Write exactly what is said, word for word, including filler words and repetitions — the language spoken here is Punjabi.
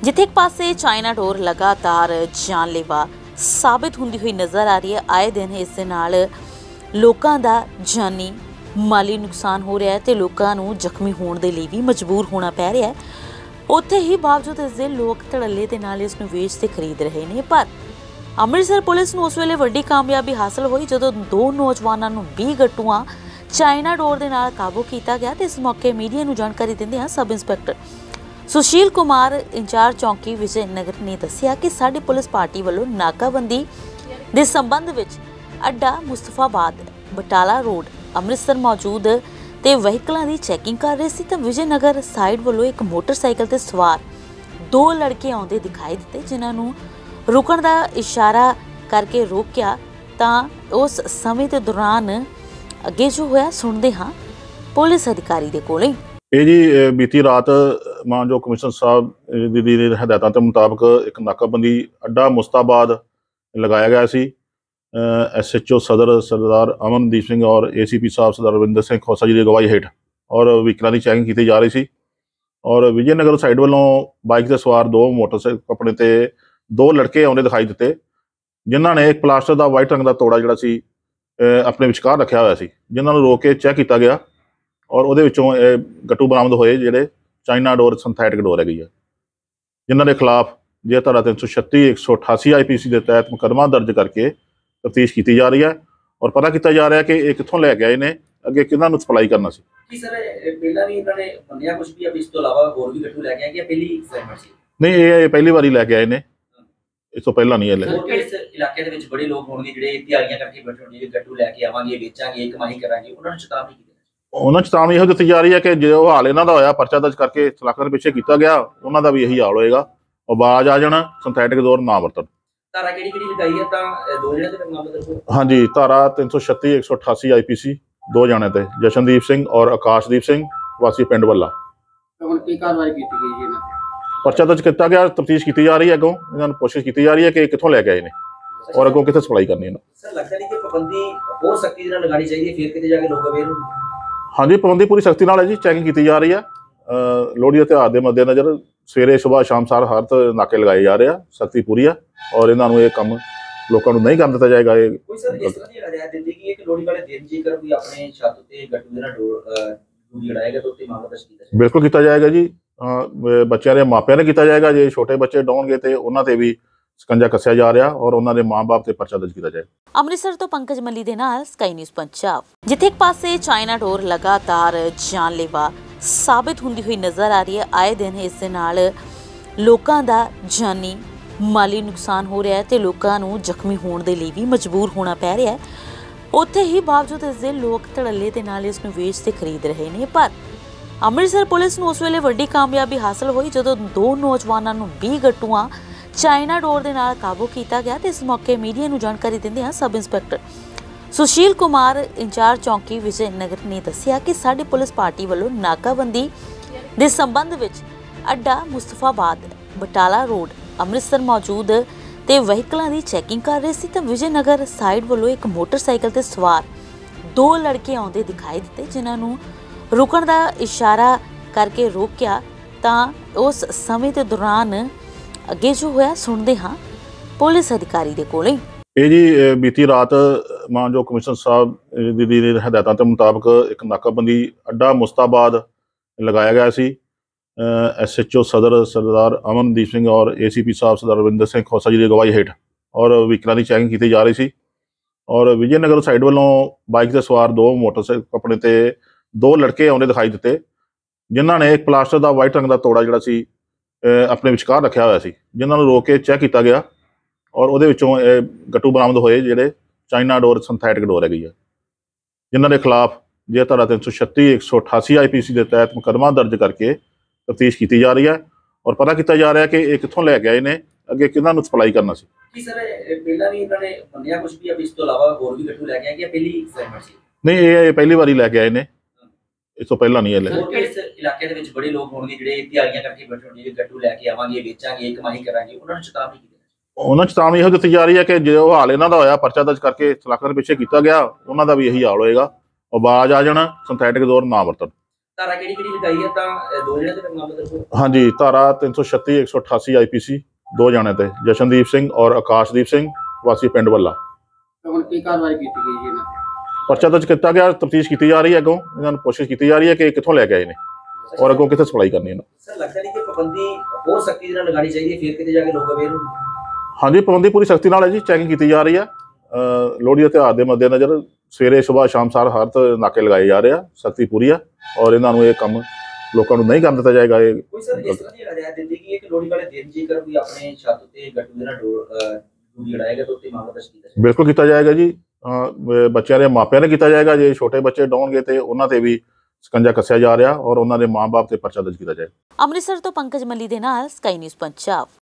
जिथे एक पासे चाइना डोर लगातार जानलेवा साबित होंदी हुई नज़र आ रही है। आए दिन इस दे नाल लोकां दा जानी माली नुकसान हो रहा है तो लोकां नूं जख्मी होने के लिए भी मजबूर होना पै रहा है। उत्थे ही बावजूद इसके लोग धड़ल्ले के नाल इसनूं वेच ते खरीद रहे हैं। पर अमृतसर पुलिस नूं उस वेले वड्डी कामयाबी हासिल हुई जदों दो नौजवानों नूं बीस गट्टूआं चाइना डोर दे नाल काबू किया गया। तो इस मौके मीडिया नूं जानकारी दिंदिआं sub inspector Sushil Kumar in charge चौकी विजय नगर ने दस्सिया कि साडी पुलिस पार्टी वालों नाकाबंदी के संबंध विच अड्डा मुस्तफाबाद बटाला रोड अमृतसर मौजूद ते वहीकलों की चैकिंग कर रहे थे। तो विजय नगर साइड वालों एक मोटरसाइकिल ते सवार दो लड़के आउंदे दिखाई दिते, जिन्होंने रुकण का इशारा करके रोकिया। तो उस समय के दौरान अगे जो होया सुनते हाँ पुलिस अधिकारी के कोलों। ਇਹ ਜੀ ਬੀਤੀ ਰਾਤ ਮਾਨਯੋਗ ਕਮਿਸ਼ਨਰ ਸਾਹਿਬ ਦੀ ਦੀ ਹਦਾਇਤਾਂ ਦੇ ਮੁਤਾਬਕ ਇੱਕ ਨਾਕਾਬੰਦੀ ਅੱਡਾ ਮੁਸਤਾਬਾਦ ਲਗਾਇਆ ਗਿਆ ਸੀ। ਐਸ ਐਚ ਓ ਸਦਰ ਸਰਦਾਰ ਅਮਨਦੀਪ ਸਿੰਘ ਔਰ ਏ ਸੀ ਪੀ ਸਾਹਿਬ ਸਰਦਾਰ ਰਵਿੰਦਰ ਸਿੰਘ ਖੋਸਾ ਜੀ ਦੀ ਅਗਵਾਈ ਹੇਠ ਔਰ ਵਹੀਕਲਾਂ ਦੀ ਚੈਕਿੰਗ ਕੀਤੀ ਜਾ ਰਹੀ ਸੀ। ਔਰ ਵਿਜੇ ਨਗਰ ਸਾਈਡ ਵੱਲੋਂ ਬਾਈਕ ਤੇ ਸਵਾਰ ਦੋ ਮੋਟਰਸਾਈਕਲ ਆਪਣੇ ਤੇ ਦੋ ਲੜਕੇ ਆਉਂਦੇ ਦਿਖਾਈ ਦਿੱਤੇ, ਜਿਨ੍ਹਾਂ ਨੇ ਇੱਕ ਪਲਾਸਟਿਕ ਦਾ ਵਾਈਟ ਰੰਗ ਦਾ ਤੋੜਾ ਜਿਹੜਾ ਸੀ ਆਪਣੇ ਵਿਚਕਾਰ ਰੱਖਿਆ ਹੋਇਆ ਸੀ, ਜਿਨ੍ਹਾਂ ਨੂੰ ਰੋਕ ਕੇ ਚੈੱਕ ਕੀਤਾ ਗਿਆ और वो गट्टू बरामद होए जोड़े चाइना डोर सिंथैटिक डोर है, जिन्होंने खिलाफ जे धारा तीन सौ छत्ती एक सौ अठासी आई पी सी के तहत मुकदमा दर्ज करके तफ्तीश की जा रही है और पता किया जा रहा है कि ये कितों लैके आए ने, अगे कि सप्लाई करना सी। नहीं, ये पहली बारी लैके आए ने, इस तो पहला नहीं है। ਉਹਨਾਂ ਚੇਤਾਵਨੀ ਇਹੋ ਦਿੱਤੀ ਜਾ ਰਹੀ ਹੈ ਕਿ ਜੋ ਹਾਲ ਇਹਨਾਂ ਦਾ ਹੋਇਆ ਪਰਚਾ ਦਰਜ ਕਰਕੇ ਸਲਾਖਾਂ ਦੇ ਪਿੱਛੇ ਕੀਤਾ ਗਿਆ, ਉਹਨਾਂ ਦਾ ਵੀ ਇਹੀ ਹਾਲ ਹੋਏਗਾ। ਉਹ ਬਾਜ ਆ ਜਾਣ, ਸਿੰਥੈਟਿਕ ਡੋਰ ਨਾ ਵਰਤਣ। ਧਾਰਾ ਕਿਹੜੀ ਕਿਹੜੀ ਲਗਾਈ ਹੈ ਤਾਂ ਦੋ ਜਣੇ ਤੇ ਮਾਮਲਾ ਦਰਜ? ਹਾਂਜੀ, ਧਾਰਾ ਤਿੰਨ ਸੌ ਛੱਤੀ ਇੱਕ ਸੌ ਅਠਾਸੀ ਆਈ ਪੀ ਸੀ ਦੋ ਜਣੇ ਤੇ ਜਸ਼ਨਦੀਪ ਸਿੰਘ ਔਰ ਆਕਾਸ਼ਦੀਪ ਸਿੰਘ ਵਾਸੀ ਪਿੰਡ ਵੱਲਾ। ਹੁਣ ਕੀ ਕਾਰਵਾਈ ਕੀਤੀ ਗਈ ਜੀ ਇਹਨਾਂ ਤੇ? ਪਰਚਾ ਦਰਜ ਕੀਤਾ ਗਿਆ, ਤਫਤੀਸ਼ ਕੀਤੀ ਜਾ ਰਹੀ ਹੈ। ਅੱਗੋਂ ਇਹਨਾਂ ਨੂੰ ਕੋਸ਼ਿਸ਼ ਕੀਤੀ ਜਾ ਰਹੀ ਹੈ ਕਿ ਕਿੱਥੋਂ ਲੈ ਕੇ ਆਏ ਨੇ ਔਰ ਅੱਗੋਂ ਕਿੱਥੇ ਸਪਲਾਈ ਕਰਨੀ ਹੈ। ਸਰ ਲੱਗਦਾ ਨਹੀਂ ਕਿ ਪਾਬੰਦੀ ਹੋਰ ਸਖਤੀ ਨਾਲ ਲਗਾਣੀ ਚਾਹੀਦੀ ਹੈ, ਫਿਰ ਕਿਤੇ ਜਾ ਕੇ ਲੋਕ ਅਵੇਅਰ ਹੋਣ। हाँ जी, पाबंदी पूरी सख्ती नाल है जी, चैकिंग की जा रही है। लोहड़ी के त्यौहार के मद्देनज़र सवेरे सुबह शाम सार हर नाके लगाए जा रहे हैं, सख्ती पूरी है और इन्होंने ये काम लोगों को नहीं करने दिता जाएगा। ये बिल्कुल किया जाएगा जी, बच्चों के मापिया ने किया जाएगा। जो छोटे बच्चे डाउनगे तो उन्होंने भी ਸਕੰਜਾ ਕੱਸਿਆ ਜਾ ਰਿਹਾ ਔਰ ਉਹਨਾਂ ਦੇ ਮਾਂ-ਬਾਪ ਤੇ ਪਰਚਾ ਦਰਜ ਕੀਤਾ ਜਾਏਗਾ। ਅੰਮ੍ਰਿਤਸਰ ਤੋਂ ਪੰਕਜ ਮੱਲੀ ਦੇ ਨਾਲ ਸਕਾਈ ਨਿਊਜ਼ ਪੰਜਾਬ। ਜਿੱਥੇ ਇੱਕ ਪਾਸੇ ਚਾਈਨਾ ਡੋਰ ਲਗਾਤਾਰ ਜਾਨਲੇਵਾ ਸਾਬਿਤ ਹੁੰਦੀ ਹੋਈ ਨਜ਼ਰ ਆ ਰਹੀ ਹੈ। ਆਏ ਦਿਨ ਇਸ ਦੇ ਨਾਲ ਲੋਕਾਂ ਦਾ ਜਾਨੀ ਮਾਲੀ ਨੁਕਸਾਨ ਹੋ ਰਿਹਾ ਹੈ ਤੇ ਲੋਕਾਂ ਨੂੰ ਜ਼ਖਮੀ ਹੋਣ ਦੇ ਲਈ ਵੀ ਮਜਬੂਰ ਹੋਣਾ ਪੈ ਰਿਹਾ ਹੈ। ਉੱਥੇ ਹੀ ਬਾਵਜੂਦ ਇਸ ਦੇ ਲੋਕ ਧੜੱਲੇ ਦੇ ਨਾਲ ਇਸ ਨੂੰ ਵੇਚ ਤੇ ਖਰੀਦ ਰਹੇ ਨੇ। ਪਰ ਅੰਮ੍ਰਿਤਸਰ ਪੁਲਿਸ ਨੂੰ ਉਸ ਵੇਲੇ ਵੱਡੀ ਕਾਮਯਾਬੀ ਹਾਸਲ ਹੋਈ ਜਦੋਂ ਦੋ ਨੌਜਵਾਨਾਂ ਨੂੰ बीस ਗੱਟੂਆਂ चाइना डोर के नाल काबू किया गया। तो इस मौके मीडिया नूं जानकारी दिंदिआं sub inspector Sushil Kumar in charge चौकी विजय नगर ने दस्सिया कि साडी पुलिस पार्टी वालों नाकाबंदी के संबंध विच अड्डा मुस्तफाबाद बटाला रोड अमृतसर मौजूद ते वहीकलों की चैकिंग कर रहे थे। तो विजय नगर साइड वालों एक मोटरसाइकिल ते सवार दो लड़के आउंदे दिखाई दिते, जिन्होंने रुकण का इशारा करके रोकिया। तो उस समय के दौरान अगे जो होया सुनते हाँ पुलिस अधिकारी के कोलों। ਇਹ ਜੀ ਬੀਤੀ ਰਾਤ ਮਾਨਯੋਗ ਕਮਿਸ਼ਨਰ ਸਾਹਿਬ ਦੀ ਦੀ ਹਦਾਇਤਾਂ ਦੇ ਮੁਤਾਬਕ ਇੱਕ ਨਾਕਾਬੰਦੀ ਅੱਡਾ ਮੁਸਤਾਬਾਦ ਲਗਾਇਆ ਗਿਆ ਸੀ। ਐਸ ਐਚ ਓ ਸਦਰ ਸਰਦਾਰ ਅਮਨਦੀਪ ਸਿੰਘ ਔਰ ਏ ਸੀ ਪੀ ਸਾਹਿਬ ਸਰਦਾਰ ਰਵਿੰਦਰ ਸਿੰਘ ਖੋਸਾ ਜੀ ਦੀ ਅਗਵਾਈ ਹੇਠ ਔਰ ਵਹੀਕਲਾਂ ਦੀ ਚੈਕਿੰਗ ਕੀਤੀ ਜਾ ਰਹੀ ਸੀ। ਔਰ ਵਿਜੇ ਨਗਰ ਸਾਈਡ ਵੱਲੋਂ ਬਾਈਕ ਤੇ ਸਵਾਰ ਦੋ ਮੋਟਰਸਾਈਕਲ ਆਪਣੇ ਤੇ ਦੋ ਲੜਕੇ ਆਉਂਦੇ ਦਿਖਾਈ ਦਿੱਤੇ, ਜਿਨ੍ਹਾਂ ਨੇ ਇੱਕ ਪਲਾਸਟਿਕ ਦਾ ਵਾਈਟ ਰੰਗ ਦਾ ਤੋੜਾ ਜਿਹੜਾ ਸੀ ਆਪਣੇ ਵਿਚਕਾਰ ਰੱਖਿਆ ਹੋਇਆ ਸੀ, ਜਿਨ੍ਹਾਂ ਨੂੰ ਰੋਕ ਕੇ ਚੈੱਕ ਕੀਤਾ ਗਿਆ ਔਰ ਉਹਦੇ ਵਿੱਚੋਂ ਗੱਟੂ ਬਰਾਮਦ ਹੋਏ ਜਿਹੜੇ ਚਾਈਨਾ ਡੋਰ ਸਿੰਥੈਟਿਕ ਡੋਰ ਹੈਗੀ ਹੈ, ਜਿਨ੍ਹਾਂ ਦੇ ਖਿਲਾਫ ਜੇ ਧਾਰਾ ਤਿੰਨ ਸੌ ਛੱਤੀ ਇੱਕ ਸੌ ਅਠਾਸੀ ਆਈ ਪੀ ਸੀ ਦੇ ਤਹਿਤ ਮੁਕਦਮਾ ਦਰਜ ਕਰਕੇ ਤਫਤੀਸ਼ ਕੀਤੀ ਜਾ ਰਹੀ ਹੈ ਔਰ ਪਤਾ ਕੀਤਾ ਜਾ ਰਿਹਾ ਹੈ ਕਿ ਇਹ ਕਿੱਥੋਂ ਲੈ ਕੇ ਆਏ ਨੇ, ਅੱਗੇ ਕਿਹਨਾਂ ਨੂੰ ਸਪਲਾਈ ਕਰਨਾ ਸੀ। नहीं, ये पहली बारी लैके आए ने, इस तो पहला नहीं है। इलाके ਦੇ ਵਿੱਚ ਬੜੇ ਲੋਕ ਹੋਣਗੇ ਜਿਹੜੇ ਤਿਆਰੀਆਂ ਕਰਕੇ ਬੈਠੇ ਹੋਣਗੇ, ਗੱਟੂ ਲੈ ਕੇ ਆਵਾਂਗੇ, ਵੇਚਾਂਗੇ, ਕਮਾਈ ਕਰਾਂਗੇ, ਉਹਨਾਂ ਨੂੰ ਚੇਤਾਵਨੀ ਕੀ ਦੇਣਾ? ਉਹਨਾਂ ਚੇਤਾਵਨੀ ਇਹੋ ਦਿੱਤੀ ਜਾ ਰਹੀ ਹੈ ਕਿ ਜੋ ਹਾਲ ਇਹਨਾਂ ਦਾ ਹੋਇਆ ਪਰਚਾ ਦਰਜ ਕਰਕੇ ਸਲਾਖਾਂ ਦੇ ਪਿੱਛੇ ਕੀਤਾ ਗਿਆ, ਉਹਨਾਂ ਦਾ ਵੀ ਇਹੀ ਹਾਲ ਹੋਏਗਾ। ਉਹ ਬਾਜ ਆ ਜਾਣ, ਸਿੰਥੈਟਿਕ ਡੋਰ ਨਾ ਵਰਤਣ। ਧਾਰਾ ਕਿਹੜੀ ਕਿਹੜੀ ਲਗਾਈ ਹੈ ਤਾਂ ਅਹ, ਦੋ ਜਣੇ ਦੇ ਮਾਮਲੇ ਦੱਸੋ। ਹਾਂਜੀ, ਧਾਰਾ ਤਿੰਨ ਸੌ ਛੱਤੀ ਇੱਕ ਸੌ ਅਠਾਸੀ ਆਈ ਪੀ ਸੀ ਦੋ ਜਾਣਿਆਂ ਤੇ, ਜਸ਼ਨਦੀਪ ਸਿੰਘ ਔਰ ਆਕਾਸ਼ਦੀਪ ਸਿੰਘ ਵਾਸੀ ਪਿੰਡ ਵੱਲਾ। ਹੁਣ ਕੀ ਕਾਰਵਾਈ ਕੀਤੀ ਗਈ ਜੀ ਇਹਨਾਂ ਤੇ? ਪਰਚਾ ਦਰਜ ਕੀਤਾ ਗਿਆ, ਤਫਤੀਸ਼ ਕੀਤੀ ਜਾ ਰਹੀ ਹੈ, ਅੱਗੋਂ ਇਹਨਾਂ ਨੂੰ ਕੋਸ਼ਿਸ਼ ਕੀਤੀ ਜਾ ਰਹੀ ਹੈ ਕਿ ਕਿੱਥੋਂ ਲੈ ਕੇ ਆਏ ਨੇ ਔਰ ਅੱਗੋਂ ਕਿੱਥੇ ਸਪਲਾਈ ਕਰਨੀ ਇਹਨਾਂ। ਸਰ ਲੱਗਦਾ ਨਹੀਂ ਕਿ ਪਾਬੰਦੀ ਹੋਰ ਸਖਤੀ ਦੇ ਨਾਲ ਲਗਾਉਣੀ ਚਾਹੀਦੀ ਹੈ, ਫਿਰ ਕਿਤੇ ਜਾ ਕੇ ਲੋਕ ਅਵੇਅਰ ਹੋਣ। ਹਾਂਜੀ, ਪਾਬੰਦੀ ਪੂਰੀ ਸਖਤੀ ਨਾਲ ਹੈ ਜੀ, ਚੈਕਿੰਗ ਕੀਤੀ ਜਾ ਰਹੀ ਹੈ। ਅ, ਲੋਹੜੀ ਦੇ ਤਿਉਹਾਰ ਦੇ ਮੱਦੇਨਜ਼ਰ ਸਵੇਰੇ ਸੁਬਾਹ ਸ਼ਾਮ ਸਾਰ ਹਰ ਤ ਨਾਕੇ ਲਗਾਏ ਜਾ ਰਹੇ ਆ, ਸਖਤੀ ਪੂਰੀ ਆ ਔਰ ਇਹਨਾਂ ਨੂੰ ਇਹ ਕੰਮ ਲੋਕਾਂ ਨੂੰ ਨਹੀਂ ਕਰਨ ਦਿੱਤਾ ਜਾਏਗਾ। ਇਹ ਕੋਈ ਸਰ ਇਸ ਤਰ੍ਹਾਂ ਦੀ ਹਦਾਇਤ ਦਿੱਤੀ ਕਿ ਇੱਕ ਲੋਹੜੀ ਵਾਲੇ ਦਿਨ ਜੇਕਰ ਕੋਈ ਆਪਣੇ ਛੱਤ ਤੇ ਗੱਟੂ ਦੇ ਨਾਲ ਡੂੜੀ ਉਡਾਏਗਾ ਤਾਂ ਉੱਤੇ ਮਾਮਲਾ ਦਰਜ ਕੀਤਾ ਜਾਏਗਾ। ਬਿਲਕੁਲ ਕੀਤਾ ਜਾਏਗਾ ਜੀ। ਅ, ਬੱਚਿਆਂ ਦੇ ਮਾਪਿਆਂ ਨੇ ਕੀਤਾ ਜਾਏਗਾ, ਜੇ ਛੋਟੇ ਬੱਚੇ ਡਾਉਣਗੇ ਤੇ ਉਹਨਾਂ ਤੇ ਵੀ ਸਕੰਜਾ ਕੱਸਿਆ ਜਾ ਰਿਹਾ ਔਰ ਉਹਨਾਂ ਦੇ ਮਾਂ-ਬਾਪ ਤੇ ਪਰਚਾ ਦਰਜ ਕੀਤਾ ਜਾਏਗਾ। ਅੰਮ੍ਰਿਤਸਰ ਤੋਂ ਪੰਕਜ ਮੱਲੀ ਦੇ ਨਾਲ ਸਕਾਈ ਨਿਊਜ਼ ਪੰਜਾਬ।